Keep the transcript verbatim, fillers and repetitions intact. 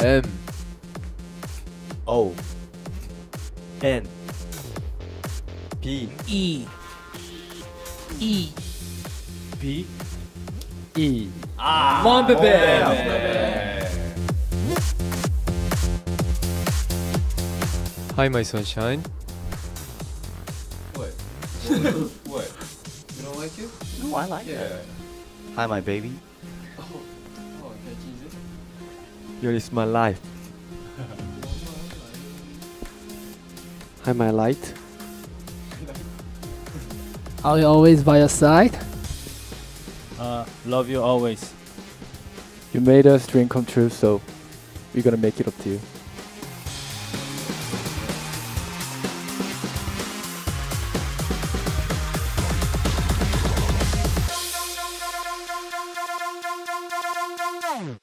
M O N B E E B E Monbebe. Hi my sunshine. What? What? You don't like it? No, I like Yeah. it. Hi, my baby. Oh, oh, can I change it? Here is my life. Hi my light. Are you always by your side? Uh, love you always. You made us dream come true, so we're gonna make it up to you.